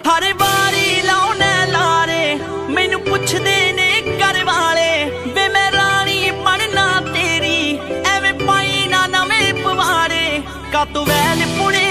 हर वारी लाउने लारे मैनू पुछदे ने घर वाले वे मैं रानी बनना तेरी एवें पाई ना नवें पवाड़े का तू वैल पुणे